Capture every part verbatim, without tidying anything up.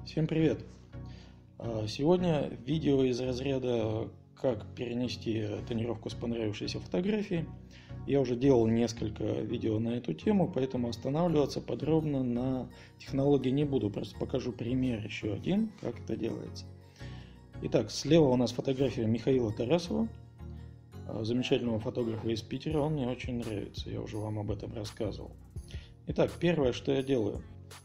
Всем привет! Сегодня видео из разряда «Как перенести тонировку с понравившейся фотографии». Я уже делал несколько видео на эту тему, поэтому останавливаться подробно на технологии не буду, просто покажу пример еще один, как это делается. Итак, слева у нас фотография Михаила Тарасова, замечательного фотографа из Питера, он мне очень нравится, я уже вам об этом рассказывал. Итак, первое, что я делаю.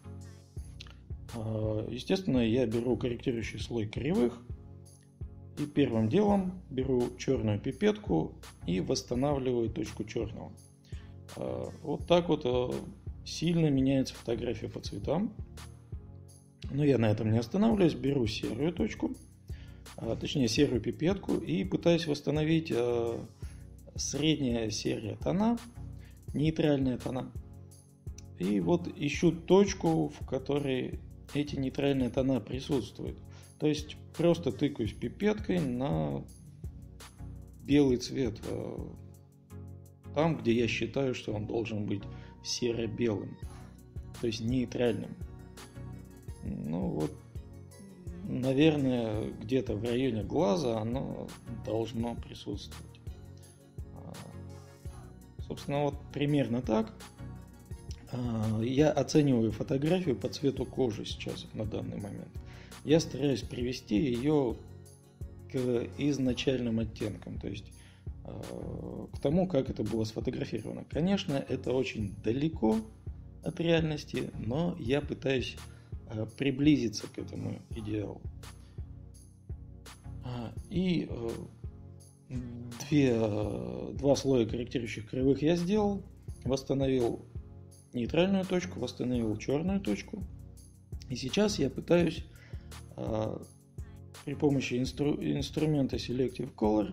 Естественно, я беру корректирующий слой кривых и первым делом беру черную пипетку и восстанавливаю точку черного. Вот так вот сильно меняется фотография по цветам. Но я на этом не останавливаюсь, беру серую точку, точнее серую пипетку и пытаюсь восстановить средняя серия тона, нейтральные тона. И вот ищу точку, в которой эти нейтральные тона присутствуют. То есть просто тыкаюсь пипеткой на белый цвет, там, где я считаю, что он должен быть серо-белым, то есть нейтральным. Ну вот, наверное, где-то в районе глаза оно должно присутствовать. Собственно, вот примерно так. Я оцениваю фотографию по цвету кожи сейчас, на данный момент. Я стараюсь привести ее к изначальным оттенкам, то есть к тому, как это было сфотографировано. Конечно, это очень далеко от реальности, но я пытаюсь приблизиться к этому идеалу. И две, два слоя корректирующих кривых я сделал, восстановил нейтральную точку, восстановил черную точку. И сейчас я пытаюсь э, при помощи инстру, инструмента Selective Color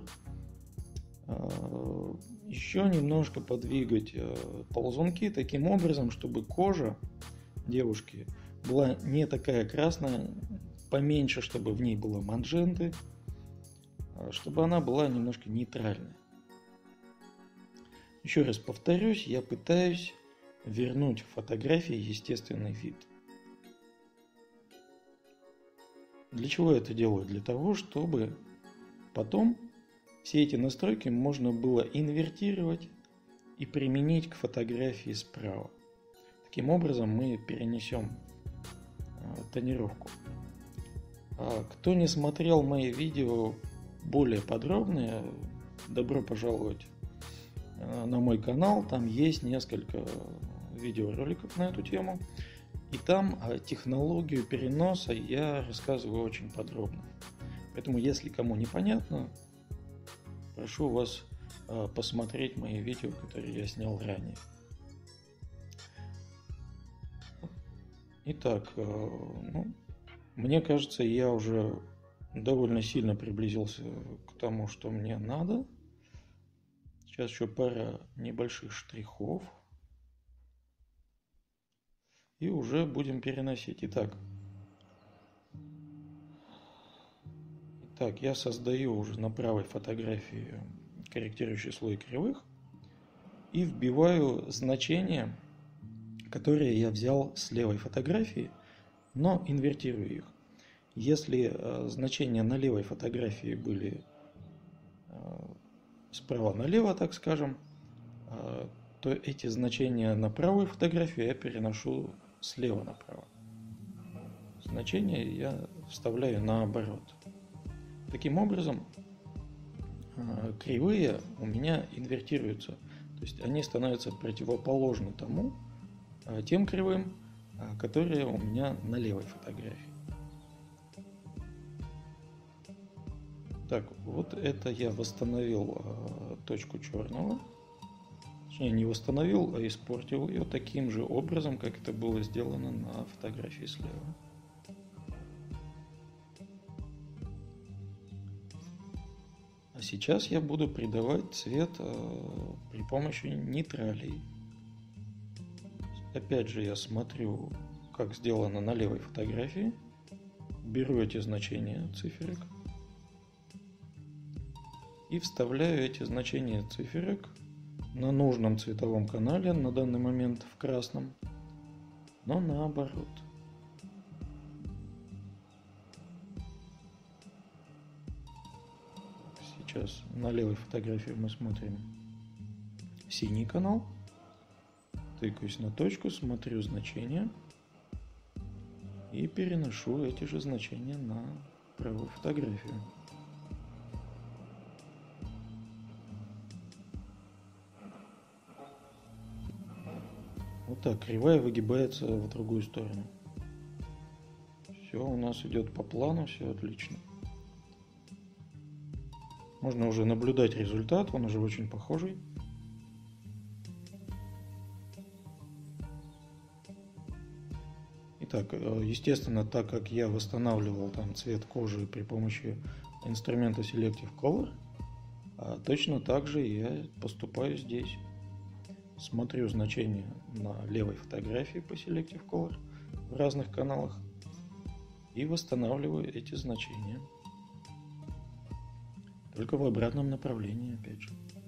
э, еще немножко подвигать э, ползунки таким образом, чтобы кожа девушки была не такая красная, поменьше, чтобы в ней было манженты, чтобы она была немножко нейтральная. Еще раз повторюсь, я пытаюсь вернуть фотографии естественный вид. Для чего я это делаю? Для того, чтобы потом все эти настройки можно было инвертировать и применить к фотографии справа. Таким образом мы перенесем тонировку. Кто не смотрел мои видео более подробные, добро пожаловать на мой канал, там есть несколько видеороликов на эту тему, и там технологию переноса я рассказываю очень подробно. Поэтому, если кому непонятно, прошу вас посмотреть мои видео, которые я снял ранее. Итак, ну, мне кажется, я уже довольно сильно приблизился к тому, что мне надо. Сейчас еще пара небольших штрихов. И уже будем переносить. Итак, Итак, я создаю уже на правой фотографии корректирующий слой кривых и вбиваю значения, которые я взял с левой фотографии, но инвертирую их. Если э, значения на левой фотографии были э, справа налево, так скажем, э, то эти значения на правую фотографию я переношу слева направо. Значения я вставляю наоборот. Таким образом, э, кривые у меня инвертируются, то есть они становятся противоположны тому, э, тем кривым, э, которые у меня на левой фотографии. Так, вот это я восстановил э, точку черного. Точнее, не восстановил, а испортил ее таким же образом, как это было сделано на фотографии слева. А сейчас я буду придавать цвет э, при помощи нейтралей. Опять же, я смотрю, как сделано на левой фотографии. Беру эти значения циферок. И вставляю эти значения циферок на нужном цветовом канале, на данный момент в красном, но наоборот. сейчас на левой фотографии мы смотрим синий канал. Тыкаюсь на точку, смотрю значения и переношу эти же значения на правую фотографию. Вот так, кривая выгибается в другую сторону. Все у нас идет по плану, все отлично. Можно уже наблюдать результат, он уже очень похожий. Итак, естественно, так как я восстанавливал там цвет кожи при помощи инструмента Selective Color, точно так же я поступаю здесь. Смотрю значения на левой фотографии по Selective Color в разных каналах и восстанавливаю эти значения. Только в обратном направлении, опять же.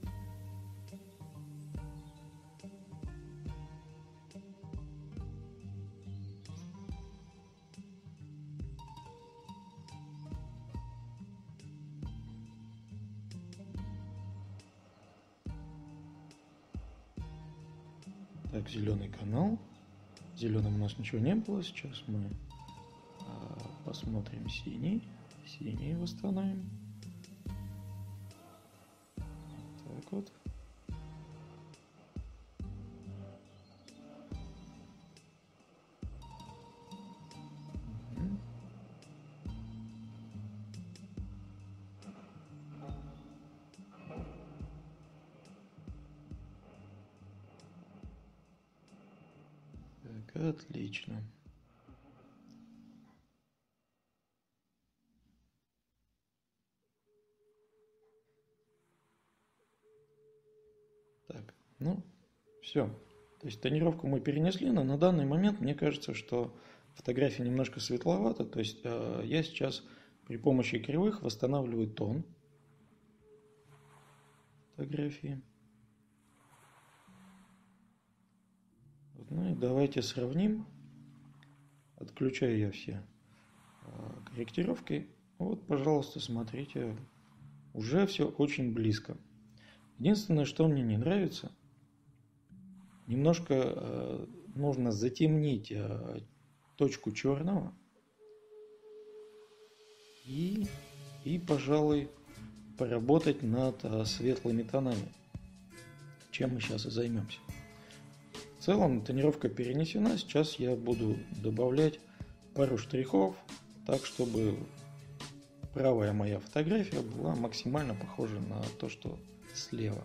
Так, зеленый канал. Зеленым у нас ничего не было. Сейчас мы а, посмотрим синий. Синий восстановим. Так вот. Угу. Так, отлично. Так, ну, все. То есть тонировку мы перенесли, но на данный момент мне кажется, что фотография немножко светловата. То есть э, я сейчас при помощи кривых восстанавливаю тон фотографии. Ну и давайте сравним. Отключаю я все э, корректировки. Вот, пожалуйста, смотрите. Уже все очень близко. Единственное, что мне не нравится, немножко э, нужно затемнить э, точку черного и, и, пожалуй, поработать над э, светлыми тонами, чем мы сейчас и займемся. В целом тонировка перенесена, сейчас я буду добавлять пару штрихов, так чтобы правая моя фотография была максимально похожа на то, что слева.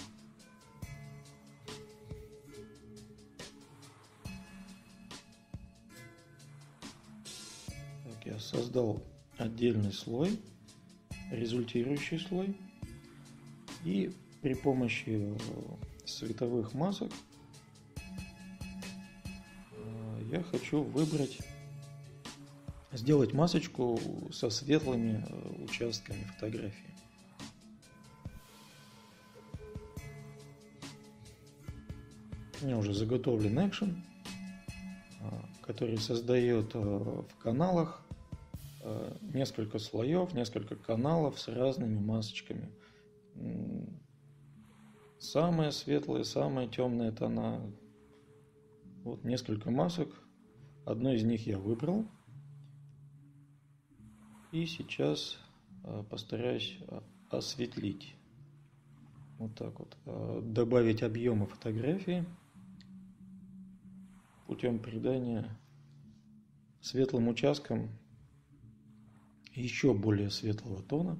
Так, я создал отдельный слой, результирующий слой, и при помощи световых масок я хочу выбрать, сделать масочку со светлыми участками фотографии. У меня уже заготовлен экшен, который создает в каналах несколько слоев, несколько каналов с разными масочками. Самые светлые, самые темные тона. Вот несколько масок. Одну из них я выбрал. И сейчас постараюсь осветлить. Вот так вот. Добавить объема фотографии путем придания светлым участкам еще более светлого тона.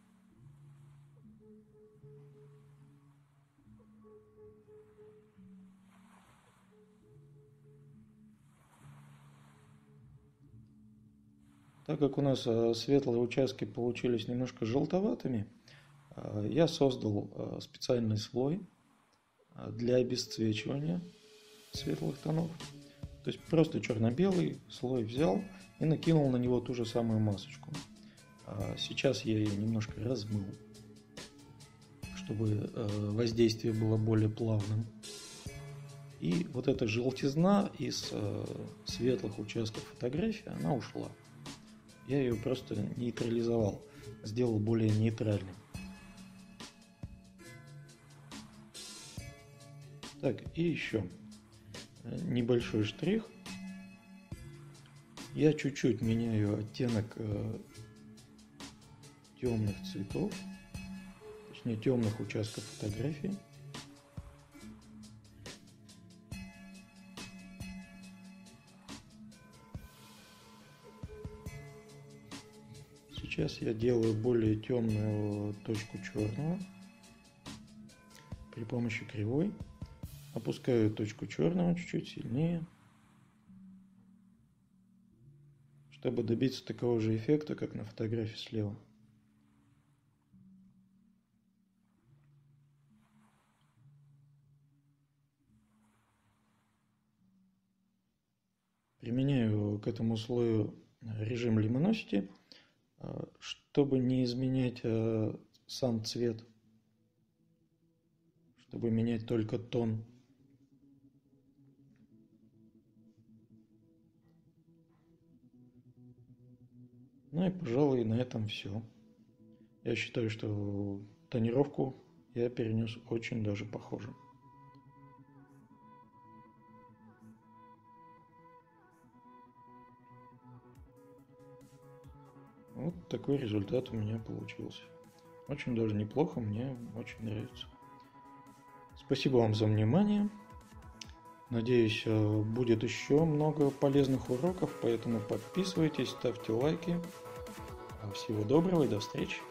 Так как у нас светлые участки получились немножко желтоватыми, я создал специальный слой для обесцвечивания светлых тонов. То есть просто черно-белый слой взял и накинул на него ту же самую масочку. Сейчас я ее немножко размыл, чтобы воздействие было более плавным. И вот эта желтизна из светлых участков фотографии, она ушла. Я ее просто нейтрализовал, сделал более нейтральным. Так, и еще небольшой штрих. Я чуть-чуть меняю оттенок э, темных цветов, точнее темных участков фотографии. Сейчас я делаю более темную точку черного при помощи кривой. Опускаю точку черного чуть-чуть сильнее, чтобы добиться такого же эффекта, как на фотографии слева. Применяю к этому слою режим Luminosity, чтобы не изменять сам цвет, чтобы менять только тон. Ну и, пожалуй, на этом все. Я считаю, что тонировку я перенес очень даже похоже. Вот такой результат у меня получился. Очень даже неплохо, мне очень нравится. Спасибо вам за внимание. Надеюсь, будет еще много полезных уроков, поэтому подписывайтесь, ставьте лайки. Всего доброго и до встречи.